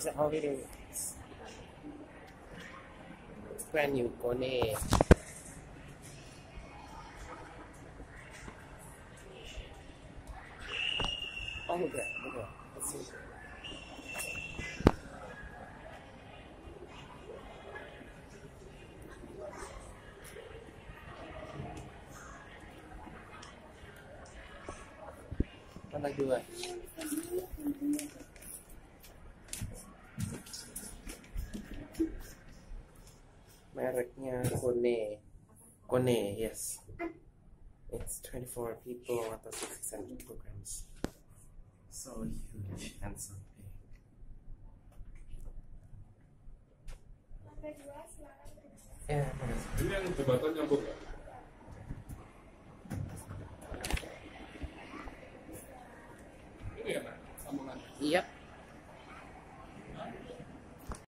is a holiday. It's brand new KONE. Oh, look at that. Let's see. Mana dua? Mereknya KONE. KONE, yes. It's 24 people atau 600 kilograms. So huge and so big. Ya, makasih. Ini yang jembatan nyambung nggak? Ini ya, Nak? Sambungan. Iya.